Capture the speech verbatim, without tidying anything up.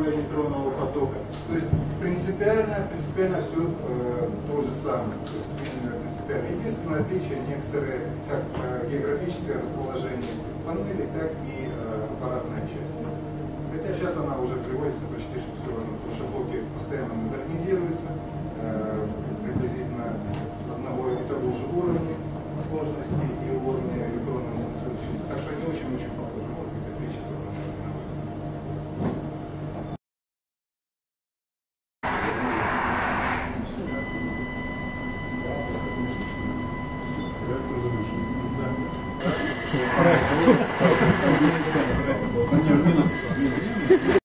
электронного потока. То есть принципиально, принципиально все э, то же самое. То есть, принципиально. Единственное отличие некоторые, как э, географическое расположение панели, так и э, аппаратная часть. Хотя сейчас она уже приводится почти что все равно, потому что блоки постоянно модернизируются, э, приблизительно одного и того же уровня сложности и уровня электронной насыщенности. Так что они очень-очень похожи. Может быть, отличие только. Проект.